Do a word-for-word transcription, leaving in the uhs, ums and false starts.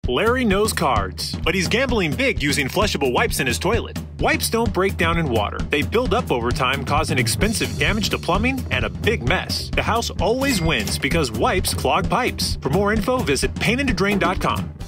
Larry knows cards, but he's gambling big using flushable wipes in his toilet. Wipes don't break down in water. They build up over time, causing expensive damage to plumbing and a big mess. The house always wins because wipes clog pipes. For more info, visit paint and drain dot com.